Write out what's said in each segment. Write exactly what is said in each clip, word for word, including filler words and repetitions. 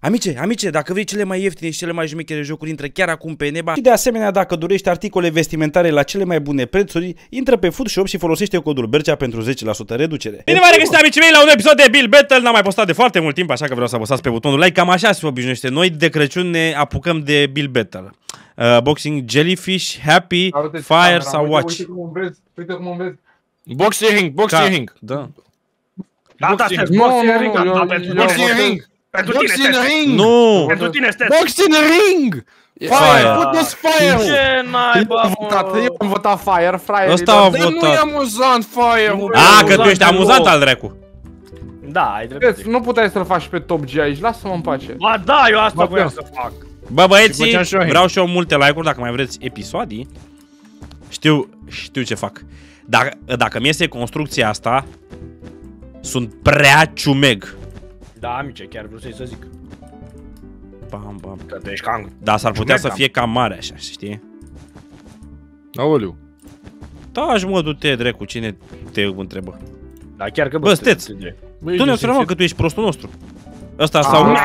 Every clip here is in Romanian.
Amice, amice, dacă vrei cele mai ieftine și cele mai șmechere jocuri, intră chiar acum pe Neba. Și de asemenea, dacă dorești articole vestimentare la cele mai bune prețuri, intră pe Foodshop și folosește codul Bercea pentru zece la sută reducere. Bine v-am regăsit, amicii mei, la un episod de Build Battle. N-am mai postat de foarte mult timp, așa că vreau să apăsați pe butonul like. Cam așa se obișnuiește. Noi de Crăciun ne apucăm de Build Battle. Uh, boxing, Jellyfish, Happy, Fire sau Watch. Uite cum îmi vezi, uite cum îmi vezi. Boxing, boxing. Da. Da, da, boxing ring, da, pentru Boxing ring. Pentru tine, Boxing Stes. ring. Nu! Pentru tine, Stes. Boxing ring. Fire, put-us fire. Ce naiba, am votat, eu am votat Fire, Fire. Ăsta a Dar nu e votat. amuzant, Fire. A, că tu ești amuzant al dracu. Da, ai dreptate. Nu puteai să-l faci pe top G aici, lasă-mă în pace. Ba da, eu asta voiam să fac. Bă, băieții, Și făceam și eu. vreau și eu multe like-uri dacă mai vreți episoadii. Știu, știu ce fac. Dacă, dacă mi iese construcția asta, sunt prea ciumeg. Da, amice, chiar vreau să-i să zic. Bam, bam. Că tu ești cam... Dar s-ar putea Ciumeg, să da. fie cam mare așa, știi? Aoleu. Taci, mă, du-te, dracu, cine te întrebă? Da, chiar că... Bă, Steț, tu ne observăm că tu ești prostul nostru. Ăsta sau...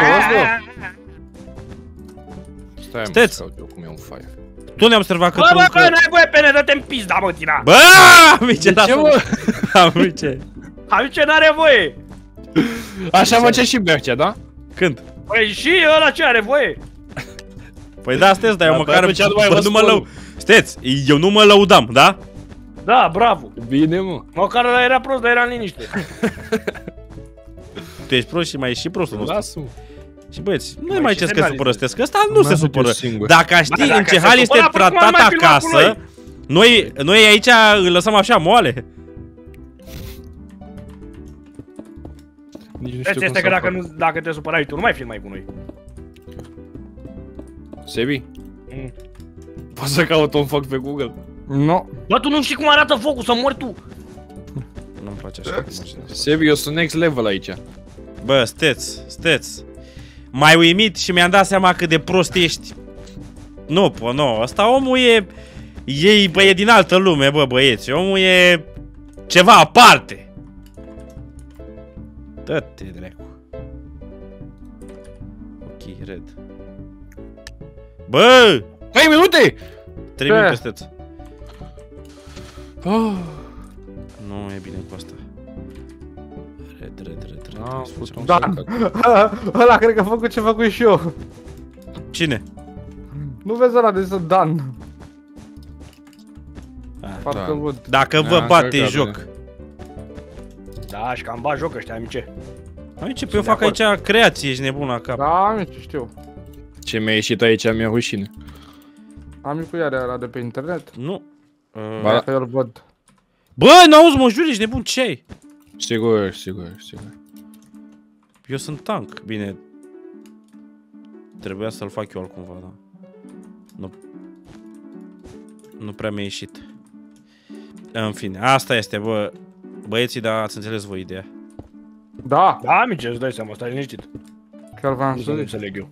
Stai, Steț. mă, să eu cum e un Fire. Tu ne-am observat că Bă, tu bă, bă, încă... n-ai voie pe ne, dă-te în pizda, mă, tina! Bă, amice, De ce, lasă-mă. mă? Amice. Amice, n-are voie! Așa făcea și Bercea, da? Când? Păi și ăla ce are voie? Păi da, Steț, dar eu Da, măcar... pe atunci nu mai bă, vă nu mă spun. lau... Steț, eu nu mă lăudam, da? Da, bravo! Bine, mă. Măcar ăla era prost, dar era în liniște. Tu ești prost și mai ești și prostul nostru. Lasă-mă. Și băieți, nu Mai mai și ce că semnale. supără Steț, că ăsta nu se Mai supără. faceți singur. Dacă știi Bă, în dacă ce se hal este supăra, păi cum ar tratat mai filma cu acasă, noi, noi aici îl lăsăm așa moale. Nici nu știu Deci cum este să că dacă, fac. nu, dacă te supărai tu, nu mai filmai cu noi. Sebi, Mm. poți să caut un foc pe Google? Nu. Bă, tu nu știi cum arată focul, să mori tu! Nu-mi place așa. Sebi, eu sunt next level aici. Bă, Steț, Steț. M-ai uimit și mi-am dat seama cât de prost ești. Nu, pă, nu, ăsta omul e... E, bă, e din altă lume, bă, băieți. Omul e... ceva aparte. Dă-te, dracu. Ok, red. Bă! trei minute! trei Ce? minute, Steț. Oh. Nu e bine cu asta. Red, red, red, red. Ah, Hai să fut facem- un Da. sac. Ăla cred că a făcut ce făcut și eu. Cine? Nu vezi ăla de să Dan. Ah, Foarte Da. good. Dacă vă Da, bate cred că joc. bine. Da, și cam bat joc ăștia, amice. Aici, pe eu de fac acord. aici creație, ești nebun la cap. Da, amici, știu. Ce mi-a ieșit aici, mi-e rușine. Amicul iar ăla de pe internet. Nu. Uh, Ba da. Că eu îl văd. Bă, n-auzi, mă jur, ești nebun, ce ai? Sigur, sigur, sigur. Eu sunt tank, bine. Trebuia să-l fac eu altcumva, da. Nu. Nu prea mi-a ieșit. În fine, asta este, bă. Băieții, dar ați înțeles voi ideea. Da, Da, amice, îți dai seama, stai liniștit. chiar v-am Nu să să zic. înțeleg eu.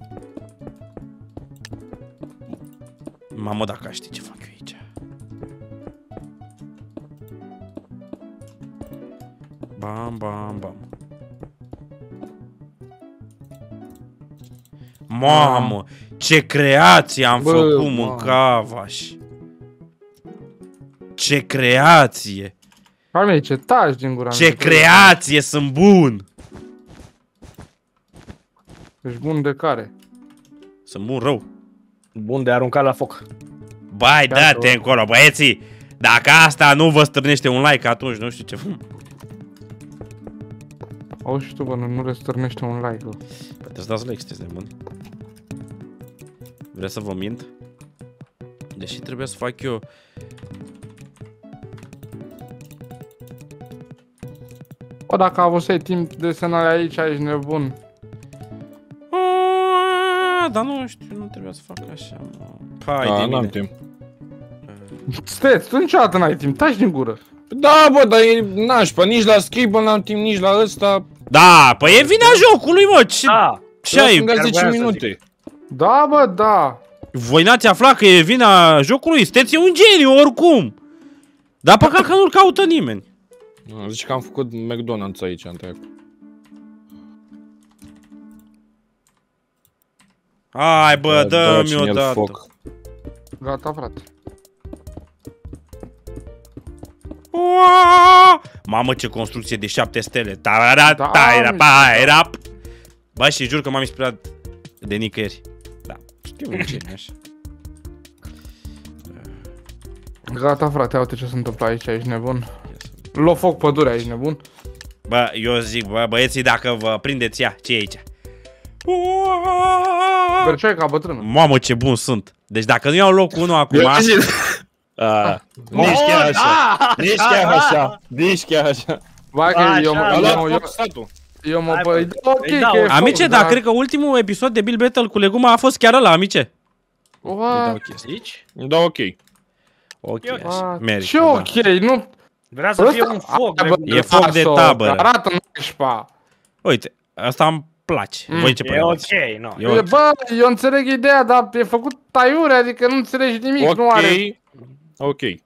Mamă, dacă știi ce fac eu aici. Bam, bam, bam. Mamă, ce creație am Bă, făcut, mamă. mâncavaș. Ce creație. Amice, taci din gura Ce mea. creație, sunt bun. Ești bun de care? Sunt bun rău. Bun de aruncat la foc. Bai, Gata, dă-te încolo, băieții. Dacă asta nu vă strânește un like, atunci nu știu ce. Auzi și tu, bă, nu, nu le stârnește un like, bă. Păi trebuie să dați like, sunteți nebuni. Vreți să vă mint? Deși trebuia să fac eu... Bă, dacă avusei timp de semnale aici, ești nebun. Aaaa, dar nu știu, nu trebuia să fac așa, mă. Hai Da, de n-am mine. timp. Steți, tu niciodată n-ai timp, taci din gură. Da, bă, dar e nașpa, nici la Scribble n-am timp, nici la ăsta. Da, păi e vina jocului, mă, ce... Da, Ce ai? Sunt Chiar zece voiam să minute. Da, bă, da. Voi n-ați aflat că e vina jocului? Sunteți un geniu, oricum. Dar păcat că nu-l caută nimeni. Nu, zici că am făcut McDonald's aici în trecut. Hai bă, dă-mi Daci-mi el odată. foc. Gata, frate. Uaaaa! Mamă, ce construcție de șapte stele. Tarara, Da, taira, mă, paira. Bă, și jur că m-am inspirat de nicăieri. Da, știu ce e așa. Gata, frate, uite ce se întâmplă aici, ești nebun. L-o foc pădurea, ești nebun. Bă, eu zic, bă, băieții, dacă vă prindeți ea, ce e aici? Berceai ca bătrână. Mamă, ce bun sunt. Deci dacă nu iau locul unu acum... A, nici chiar așa. Nici chiar așa. Nici chiar așa. Vai că Așa, eu, A eu, luat eu, foc statul. eu mă Hai, băi, bă. ok, Îi dau. că e Amice, foc, dar cred că ultimul episod de Build Battle cu Leguma a fost chiar ăla, amice. What? Zici? Da, ok. Ok, What? așa, merită, Ce da. ok, nu... Vrea să fie un foc. Hai, bă, de- E foc de lasă-o, tabără. că arată nașpa. Uite, asta îmi place. Mm. Voi ce E părere ok, aveți? nu. E ok. Bă, eu înțeleg ideea, dar e făcut taiure, adică nu înțelegi nimic, nu are... Ok. Ok.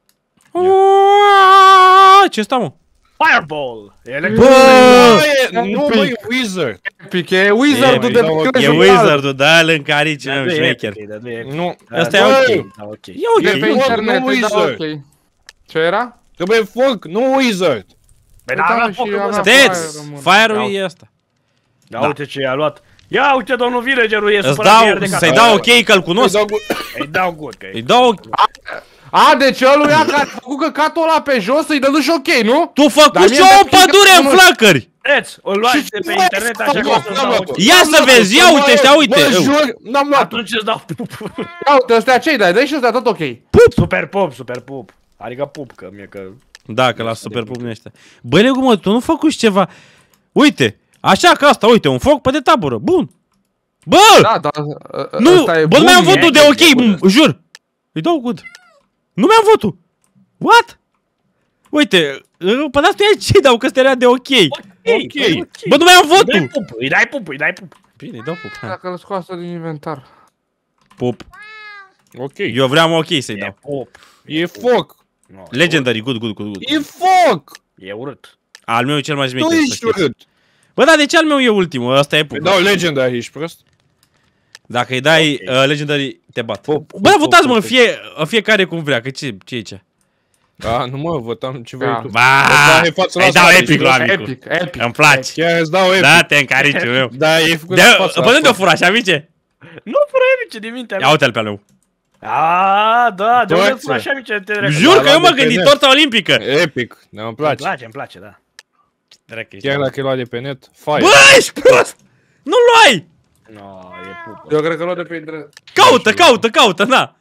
Uaaaa, ce sta, mă? Fireball! Electric. Bă! Nu, băi, Wizard. Epic, e Wizard-ul E, de e pe E Wizard-ul, da, îl încarici, Dar meu, nu e șmecher. epic, dar nu e epic. Nu. Asta e Da, ok. da, ok. E de pe ok. internet, nu îi dau Wizard. ok. Ce era? Trebuie foc, nu Wizard. Păi Da, n-a avea și foc în avea- mână. Steți! Fire-ul, mă. Fire-ul e ăsta. Ia uite ce i-a luat. Ia uite, domnul villagerul e Îți supărat dau, de ieri de să-i casă. dau ok că-l cunosc. Îi dau good, că Îi e. dau ok. A, deci ăluia care a făcut căcatul ăla pe jos, îi dă și ok, nu? Tu Dar făcuși mie o mi-a pădure în picat flăcări. Steți, o luați Și de pe ce internet faci, așa mă? că să-ți dau ok. Ia să vezi, ia uite ăștia, uite. Bă, jur, n-am luat. Atunci îți dau pup. Ia uite, ăstea ce-i dai? Dă-i și ăstea tot ok. Super pup, super pup. Adică pup, că mie că... Da, că la super pupni ăștia. Băi, Legu, mă, tu nu făcuși ceva. Uite, așa ca asta, uite, un foc pe de tabără. Bun. Bă! Da, da, ă- Nu, ăsta e bă, nu bun, mi-am e- votul de e ok, bun m- jur. Îi dau good. Nu mi-am votul. What? Uite, pe asta e ce dau, că ăsta era de ok. Ok, Bă, nu mi-am Îi dai votul. pup, îi dai pup, îi dai pup. Bine, îi dau pup. hai. Dacă îl scoasă din inventar. Pup. Ok. Eu vreau ok să-i E dau. pup. E foc. Nu, Legendary, good, good, good, good. E foc. E urât. Al meu e cel mai Tu șmecher, să ești știți. urât. Bă, da, de ce al meu e ultimul? Ăsta e Îi pup. dau Legendary, ești prost? Dacă îi dai Ok. uh, Legendary, te bat. Pup, Bă, da, pup, votați, mă, pup, în fie, în fiecare cum vrea, că ce, ce e aici? Da, nu mă, votam ce vrei Da. tu. Ba, Da, e față la îi dau soare, epic ești la prost. amicul. Epic, epic. Îmi place. Chiar îți dau epic. Da, te încariciul meu. Da, e făcut De, la față la bă, nu te-o soare. fura, așa, amice? Nu fără epice din mintea Ia mea. uite-l pe al meu. A, da, de unde Toate. fără așa mice te drept. Jur că la eu mă de pe gândit net. torta olimpică. Epic, ne îmi Îmi place. place, îmi place, da. Chiar dacă e luat de pe net, fire. Bă, ești prost! Nu luai! No, e pup. Eu cred că l-o de pe internet. Caută, caută, caută, na!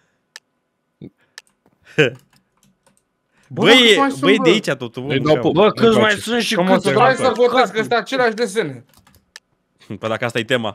Băi, câți mai sunt, băi, bă? de aici totul, Îi bă, dau mă pup. Bă, câți Îmi mai place. sunt și Că mă câți supărai să votez, că sunt aceleași desene. Păi dacă asta e tema.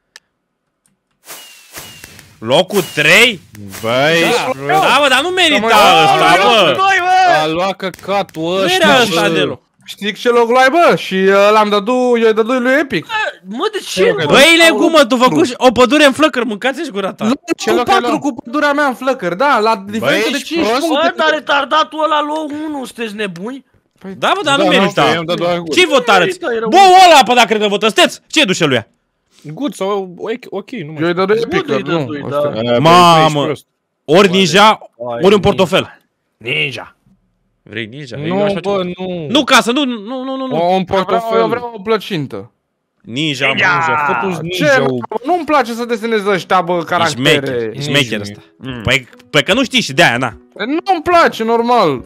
Locul trei? Băi, Da, bă, dar nu merita Că ăsta, bă! Doi, bă! a luat căcatul Nu ăsta. era ăsta bă. deloc. Știi ce loc luai, bă? Și uh, l-am dădu, eu-i dădu lui Epic. Mă, de ce? Bă, mă? Băi, Legu, mă, tu făcuși o pădure în flăcări, mâncați-și gura ta. Ce Cu loc ai patru luat? cu pădurea mea în flăcări, da, la diferență de ești cinci prost? puncte. Bă, dar retardatul ăla lua unu, sunteți nebuni? Da, bă, dar nu Da, merita. i-am dat doar good. Ce-i votarăți? Merită, e rău. Bă, ăla, pă, dacă cred că votă, steți! Ce duce lui ea? Good sau ok, ok, nu mai Eu-i dădu Epic, Good-ui nu, dădui, da. ăsta. știu. Mamă. Ești prost. Ori ninja, Ai, ori un portofel. Ninja. Vrei ninja? Nu, bă, nu. Nu, casă, nu, nu, nu, nu, nu. O, un Eu vreau, eu portofel. vreau o plăcintă. Ninja, mă. Ninja. Ninja, fătu-ți Ce? ninja. Bă, nu-mi place să desenez ăștia, bă, E caractere. șmecher, e șmecher Nici ăsta. Păi, păi că nu știi și de-aia, na. Nu-mi place, normal.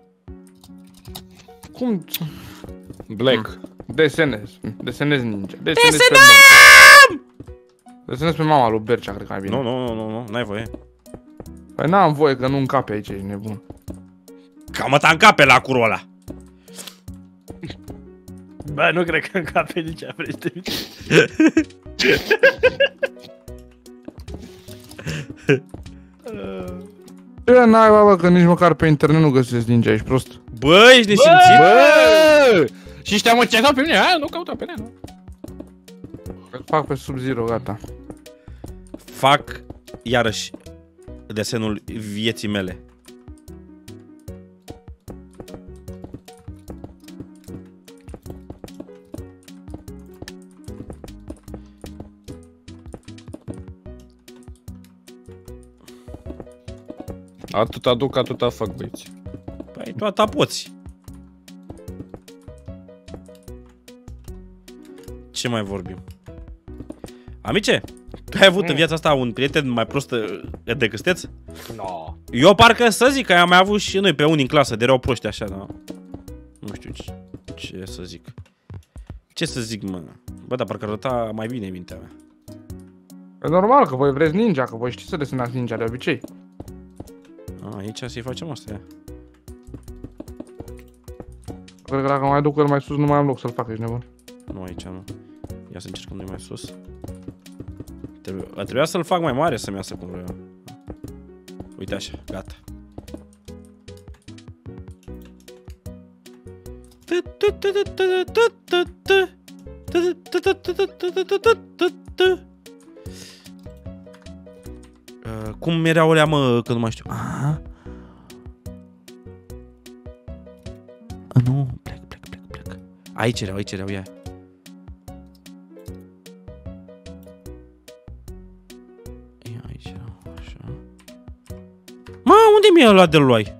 Cum? Black. Desenez. Desenez ninja. Desenez pe mama. Desenez pe mama lui Bercea, cred că mai bine. Nu, nu, nu, nu, nu, n-ai voie. Păi n-am voie, că nu încape aici, ești nebun. Cam ta încape la curul ăla. Bă, nu cred că încape nici a vrei să te uiți. Ce n-ai, bă, că nici măcar pe internet nu găsesc ninja, ești prost. Bă, ești nesimțit? Bă! Și ăștia mă certau pe mine, aia nu cauta pe mine, nu? Fac pe Sub-Zero, gata. Fac, iarăși, desenul vieții mele. Atât aduc, atâta fac, băieți. Păi tu atâta poți. Ce mai vorbim? Amice, tu ai avut mm. în viața asta un prieten mai prost decât Steț? No. Eu parcă să zic că am mai avut și noi pe unii în clasă, de erau proști așa, da? Nu știu ce, ce să zic. Ce să zic, mă? Bă, dar parcă arăta mai bine mintea mea. E normal că voi vreți ninja, că voi știți să desenați ninja de obicei. A, aici să-i facem asta, ia. Cred că dacă mai duc el mai sus, nu mai am loc să-l fac, ești nebun. Nu, aici nu. Ia să încercăm noi mai sus. Trebuie, trebuia să-l fac mai mare să-mi iasă cum vreau. Uite așa, gata. Uh, cum erau alea, mă, că nu mai știu. Aha. A, nu, plec, plec, plec, plec. Aici erau, aici erau, ia. Ia, aici erau, așa. Mă, unde mi-a luat de luai?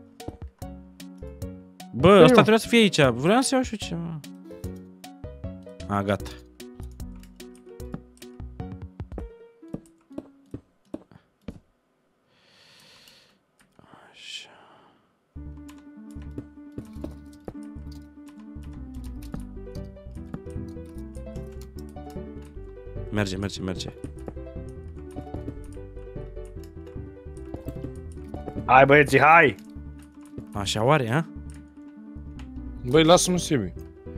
Bă, asta trebuia să fie aici. Vreau să iau și eu ceva. A, gata. Așa. Merge, merge, merge. Hai băieții, hai! Așa oare, ha? Băi, lasă-mă Sebi.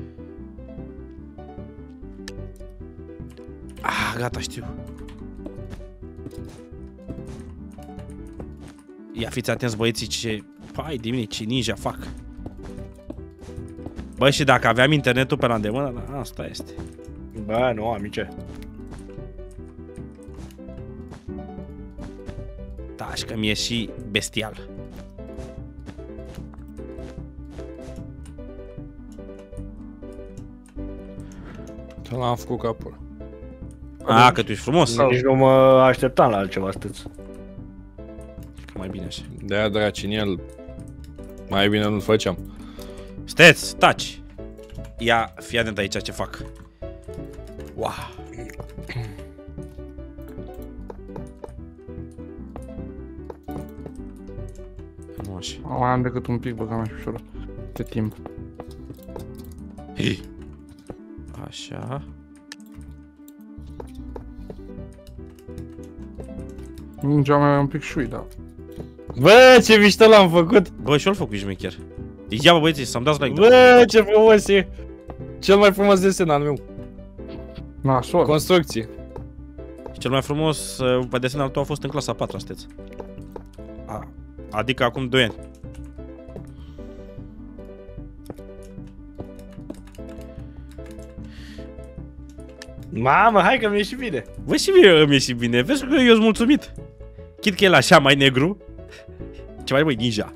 Ah, gata, știu. Ia fiți atenți, băieții, ce... Hai de mine, ce ninja fac. Bă, și dacă aveam internetul pe la îndemână, da, asta este. Bă, nu, amice. Da, și că mi-e și bestial. L-am făcut capul. A, că tu ești frumos. Nici nu mă așteptam la altceva, stăți. Că mai bine așa. De-aia, draci, în el, mai bine nu-l făceam. Steți, taci. Ia, fii atent aici ce fac. Wow. Nu așa. Nu mai am decât un pic, bă, că am mai ușor de timp. Hei. Așa. Mingea mea e un pic șui, da. Bă, ce mișto l-am făcut! Bă, și-o-l făcut șmecher. Ia, bă, băieții, să-mi dați like. Bă, ce frumos e! Cel mai frumos desen al meu. Nasol. Construcții. Cel mai frumos uh, pe desen al tău a fost în clasa a patra, steți. A, adică acum doi ani. Mamă, hai că mi-e și bine. Bă, și mie îmi e și bine. Vezi că eu sunt mulțumit. Chit că el așa mai negru. Ce mai băi, ninja.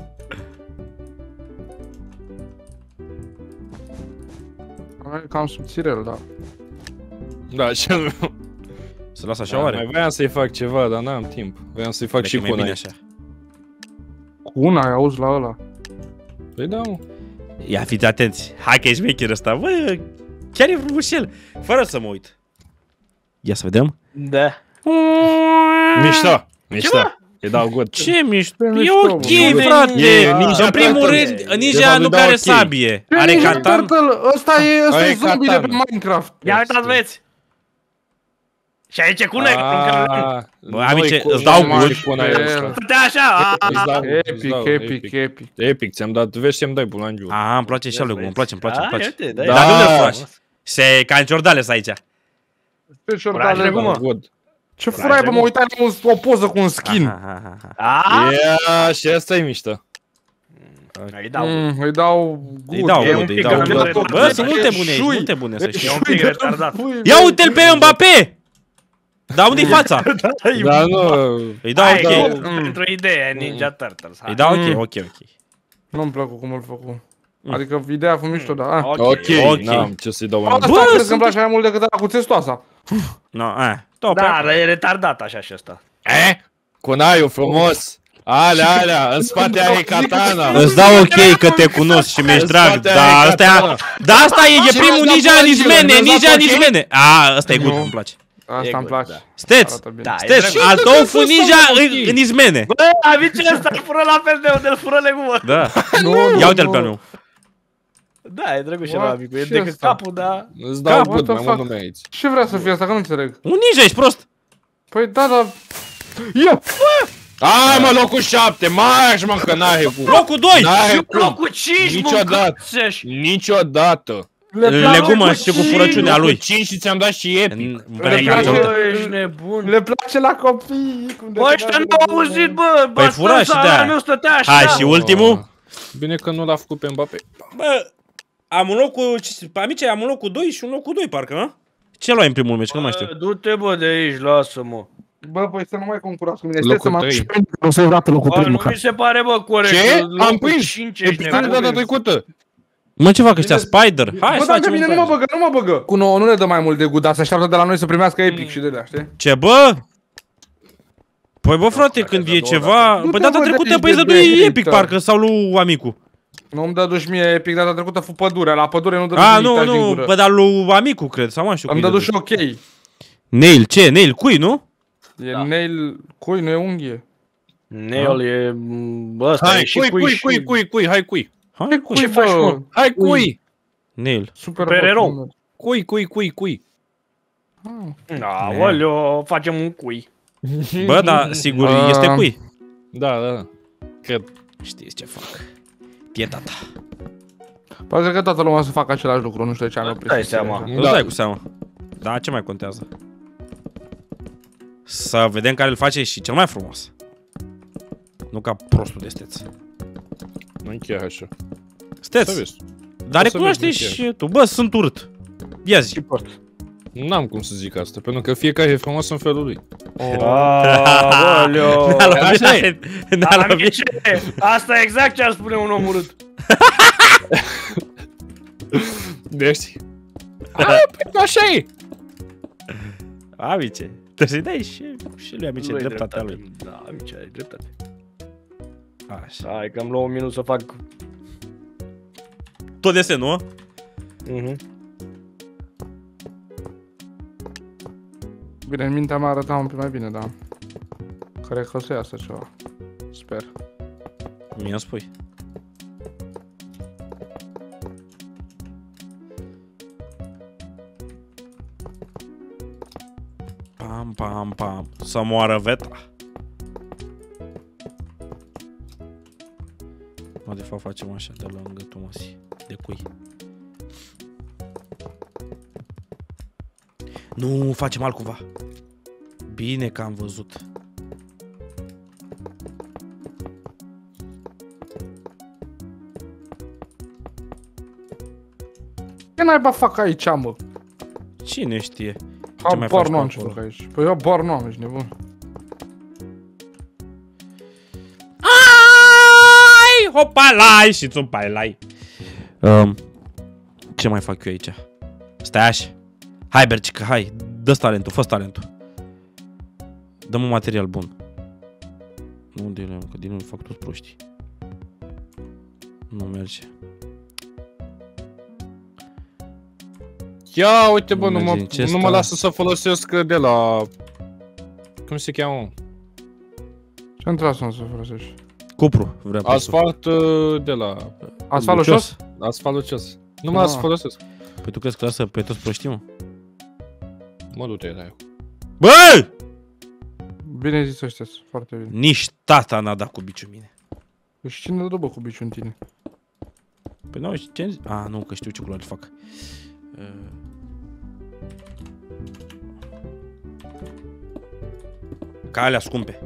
E cam subțirel, da. Da, cel meu. Să las așa Da, oare? mai voiam să-i fac ceva, dar n-am timp. Voiam să-i fac Dacă și e mai cu bine una. așa. Cu una, ai auzi la ăla. Păi da, mă. Ia fiți atenți. Hai că e șmecher ăsta. Bă, chiar e frumușel. Fără să mă uit. Ia să vedem. Da. Mișto, mișto. Îi dau good. Ce mișto? E mișto, ok, bă. frate. E ninja În primul turtle. rând, De ninja fapt, nu îi dau care ok. sabie. Are katan. Ăsta e, ăsta Are e zombie de pe katana. Minecraft. Ia uitați, băieți! Și aici e cu noi, Ah, Bă, noi amice, cu- îți dau noi good. cu una e ăsta. Stă așa! Îți dau, îți Epic, dau, epic, epic. Epic, ți-am dat, vezi ce-mi dai bulangiu. Aha, îmi place și alegul, îmi place, îmi place, îmi place. Da, Dar de unde îl faci? Se ca în ciordales aici. Ce ciordale, Curajele, bă. mă. Good. Ce frai, bă, mă uitam la un- o poză cu un skin. Aha, aha, aha. A, Ia, și asta e mișto. îi dau. Mm, îi dau Îi good. dau E un good, îi pic dau cam good. retardat. Bă, sunt multe bune aici, Șui. multe bune, să știi. E un pic retardat. Ia uite-l pe Mbappé! Da, unde-i fața? Dar nu... Îi dau Hai, ok. că pentru idee, Ninja Turtles. hai. Îi dau ok, Mm. ok, ok. Nu-mi plăcu cum îl făcu. Adică ideea a fost mișto, da. Ah. Ok. Ok, Ok. n-am ce să-i dau mai Asta mult. Bă, crezi că sunt- îmi place mai mult decât ăla cu testoasa. No, a, top. Da, dar e retardat așa și ăsta. Eh? Cunaiu frumos! Alea, alea, în spate are katana. Îți dau ok că te cunosc și mi-ești drag, dar asta e... Da, asta e, e primul ninja în izmene, ninja în izmene. A, ăsta e good, îmi place. Asta îmi place. Steți, Da, steți, al tău fu ninja în izmene. Bă, amice ăsta îl fură la fel de îl fură legumă. Da, ia uite-l pe al meu. Da, e drăguț la amicul, e decât capul, dar... Îți dau What good, the mai fuck? mult nume aici. Ce vrea să fie asta? Că nu înțeleg. Un ninja, ești prost. Păi da, dar... Ia! Hai mă, locul șapte, marș mă, că n-are cum. Locul doi. N-are Și cum. locul cinci, Niciodată. mâncați-și! Niciodată. Legumă și cu furăciunea lui. cinci și ți-am dat și epic. Îmi Le pare place- că Bă, ești nebun. Le place la copii. cum de Bă, ăștia când n-au are- auzit, bă! Păi fura și de-aia. meu stătea așa. Hai și ultimul. Bine că nu l-a făcut pe Mbappé. Bă, am un loc cu... Pe amice am un loc cu doi și un loc cu doi, parcă, nu? Ce luai în primul meci, că nu mai știu. Bă, du-te, bă, de aici, lasă-mă. Bă, păi să nu mai concurați cu mine. Locul Stai să mă trei. și pentru că o să-i rată locul Bă, trei, nu măcar. mi se pare, bă, corect. Ce? Locul Am prins. cinci, E ești pizza de nebun. data trecută. Mă, ce fac ăștia? Spider? Hai Bă, să dar pe facem mine un nu mă plan. băgă, nu mă băgă. Cu nouă nu le dă mai mult de gud, dar se așteaptă de la noi să primească epic și de alea, știi? Ce, bă? Păi bă, frate, când e ceva... Du-te, Păi data bă, de trecută, aici păi de să dui behită. epic, parcă, sau lui amicu. Nu îmi dă duși mie epic, data trecută fu pădurea, la pădure nu dă A, nimic, nu, taci din nu, gură. bă, dar lui amicu, cred, sau mai știu Îmi cui dă de duși ok. E Nail, ce? Nail, cui, nu? nail, cui, nu e unghie. Nail e... Bă, ăsta Hai, e și cui, cui cui, și... cui, cui, cui, hai cui. Hai, cui? Ce faci, mă? Hai cui. Nail. Super Supererou. bot, Cui, cui, cui, cui. Aoleo, facem un cui. Bă, dar sigur Ah. este cui. Da, da, da. Cred. Știți ce fac. E tata. Poate că toată lumea o să facă același lucru, nu știu de ce am oprit. Dai seama. Nu Da. dai cu seama. Da, ce mai contează? Să vedem care îl face și cel mai frumos. Nu ca prostul de steț. Nu chiar așa. Să Steț, vezi. dar o să recunoaște vezi, nu și tu. Bă, sunt urât. Ia zi. N-am cum să zic asta, pentru că fiecare e frumos în felul lui. Aoleo. N-a lovit. Așa e. N-a lovit. Amice, asta e exact ce ar spune un om urât. Deci. A, păi așa e. Amice, trebuie să-i dai și, și lui amice Lui dreptatea lui. dreptate. Da, amice, ai dreptate. Așa. Hai că îmi luă un minut să fac... Tot desenul, nu? Mhm. Bine, în mintea mea arăta un pic mai bine, da. Cred că o să iasă ceva. Sper. Mie îmi spui. Pam, pam, pam. Să moară Veta. Mă, de fapt facem așa, de lângă Tomasi. De cui? Nu, facem altcumva. Bine că am văzut. Ce naiba fac aici, mă? Cine știe? Ce mai Habar faci nu am pe ce acolo? fac aici. Păi habar nu am, ești nebun. Ai, hopalai și țupalai. Um, ce mai fac eu aici? Stai așa. Hai, Bercică, hai. Dă talentul, fă talentul. Dă-mă un material bun. Nu, unde le am, că din nou fac toți proștii. Nu merge. Ia uite bă, Nu nu mă, merge. Ce nu mă sta? lasă să folosesc de la... Cum se cheamă? Ce-mi trebuie să să folosești? Cupru, vreau. Asfalt uh, de la... Asfalt Lucios. lucios? Asfalt lucios. Nu mă Ah. lasă să folosesc. Păi tu crezi că lasă pe toți proștii, mă? Mă du-te de aia. Bă! Bine zis ăștia, foarte bine. Nici tata n-a dat cu biciul mine. Păi și cine dă bă cu biciul în tine? Păi nu, ce am zis? A, nu, că știu ce culoare fac. Uh. Ca alea scumpe.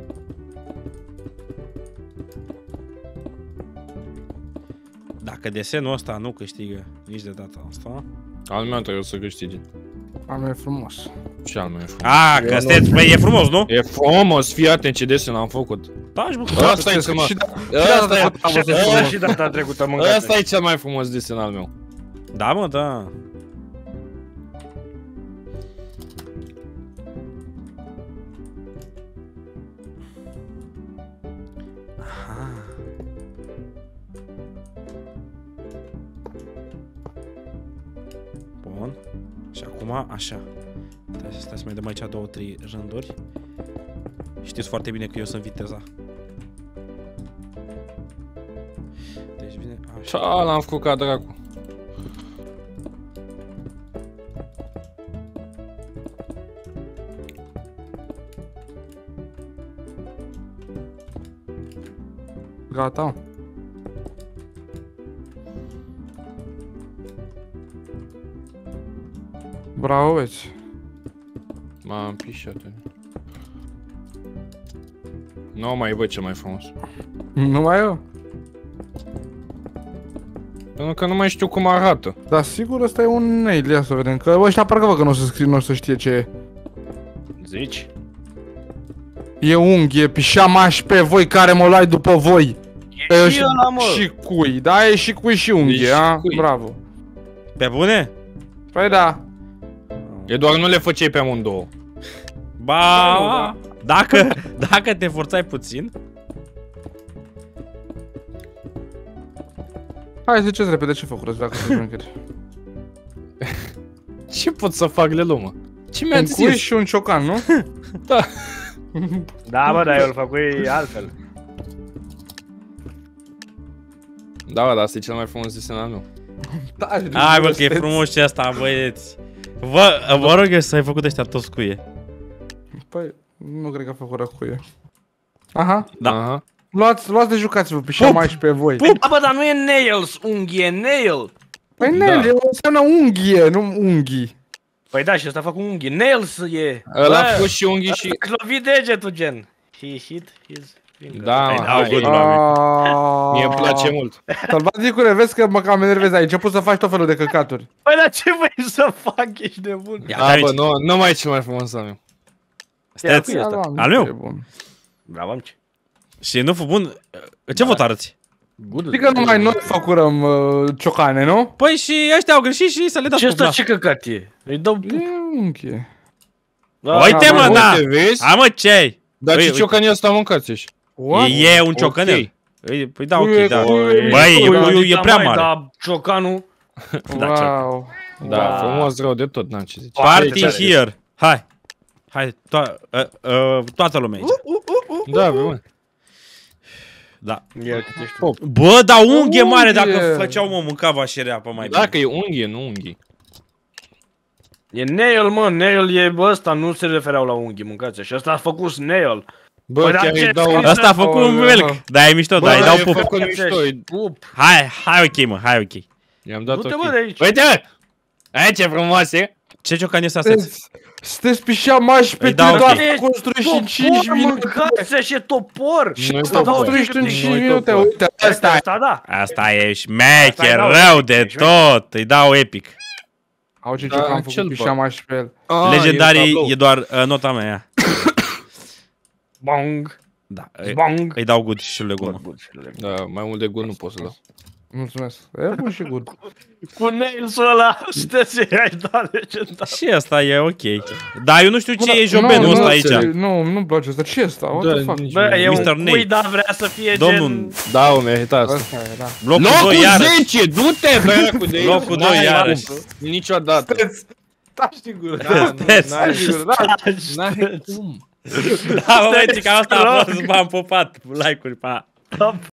Dacă desenul ăsta nu câștigă nici de data asta... Al meu trebuie să câștige. A mea e frumos. Și al meu e frumos. A, că sunteți, băi, e frumos, nu? E frumos, fii atent ce desen am făcut. Taci, bă, că... Asta e Și mă. da- Asta e. am văzut Și frumos. și data trecută mâncați. Asta e cel mai frumos desen al meu. Da, mă, da. acum, așa. Stai, stai să mai dăm aici două, trei rânduri. Știți foarte bine că eu sunt viteza. Deci vine așa. Ce l-am făcut ca dracu. Gata. Bravo, băieți. M-am pișat. Nu mai văd ce mai frumos. Nu mai eu? Pentru că nu mai știu cum arată. Dar sigur ăsta e un nail, ia să vedem. Că ăștia parcă văd că nu o să scrie, nu o să știe ce e. Zici? E unghie, pișamaș pe voi care mă luai după voi. E și ăla, mă. Și cui, da, e și cui și unghie, E și a? cui. Bravo. Pe bune? Păi da. E doar nu le făceai pe amândouă. Ba, dacă, dacă te forțai puțin. Hai, ziceți repede ce făcurăți dacă sunteți șmecheri. Ce pot să fac, Lelu, mă? Ce mi-ați Un cui zis? și un ciocan, nu? Da. Da, bă, dar eu îl făcui altfel. Da, bă, dar asta e cel mai frumos desen al meu. Da, Hai bă, că e frumos și asta, băieți. Vă, vă rog eu să ai făcut ăștia toți cuie. Păi, nu cred că a făcut răcuie. Aha. Da. Aha. Luați, luați de jucați-vă pișamași pe voi. Da, bă, dar nu e nails, unghie, e nail. Păi Da. nail, el înseamnă unghie, nu unghii. Păi da, și ăsta a făcut unghii, nails e. Ăla a Bă, fost și unghii și... ăsta a lovit degetul, gen. He hit his finger. Da, Păi, mă, Au hai. good, mami. Mie îmi place mult. Sălbaticule, vezi că mă cam enervezi, ai început să faci tot felul de căcaturi. Păi, dar ce vrei să fac, ești nebun? Ia, A, aici. bă, nu, nu mai e cel mai frumos al meu. Stați. Ia, ăsta. Al meu? E bun. Bravo, am ce. Și nu fu bun. Ce vot arăți? Good. Știi că numai noi făcurăm uh, ciocane, nu? Păi și ăștia au greșit și să le dați Ce cu ăsta, nas. ce căcat e? Îi dau... E unghie. Da, Uite, da, mă, bă, da. Uite, vezi? Hai mă, ce-ai? Dar Ui, ce ui. ciocanii ăsta mâncați ești? E, e un ciocanel. Ok. Îi- Păi da, Ui, ok, da. ui, Băi, ui, e, ui, e, e da, prea mai, mare. Da, ciocanul. Da, Wow. Da, Da. frumos rău de tot, n-am ce zice. Party Deci, here. Hai. Hai, to- uh, uh, toată lumea aici. Da, bă, mă. Da. Ia cât ești tu. Pop. Bă, dar unghie mare Unghie. dacă făceau mă, mâncava și reapă mai bine. Dacă e unghie, nu unghii. E nail, mă, nail e bă, ăsta, nu se refereau la unghii, mâncați. Și ăsta a făcut nail. Bă, Păi, dar chiar ce îi dau... scrie? Asta a făcut un Aoleu. melc. Da, e mișto, Bă, da, îi da, dau e pup. făcut mișto, îi- Pup. Hai, hai ok, mă, hai ok. I-am dat Du-te, ok. mă, de aici. Uite! Ai ce frumos e! Ce ciocan este asta? Sunteți- Sunteți pișamași pe Îi dau tine, ok. doar construiești în cinci Topor, minute. mâncați și topor. Nu-i Asta topor. construiești în Nu-i cinci minute, topor. uite, Asta, asta e. asta, da. Asta e șmecher, Asta-i dau rău epic, de e șmecher. tot. Îi dau epic. Au ce Da, ciocan am cel făcut bă. pișamași pe el. Ah, Legendarii tablou. e doar uh, nota mea. Ia. Bong, Da, îi, bong. îi dau good și le gumă. Da, mai mult de gol nu pot să dau. Mulțumesc. E bun și good. Cu nails-ul ăla, știți ce ai dat legendar. Și asta e ok. Dar eu nu știu ce e jobenul Nu, ăsta nu, aici. Nu, nu-mi place asta. Ce e asta? What Da, the fuck? nici Bă, e mister un Nate. cui, dar vrea să fie Domnul, gen... Da, o merita asta. Asta e, da. Locul Locul doi iarăși. zece, du-te, dracu de aici. Locul doi N-ai iarăși. cum. Niciodată. Taci din gură. Da, Stai, n-ai Din gură, da. n-ai cum. Da, bă, băieți, că asta a fost, m-am pupat. Like-uri, pa.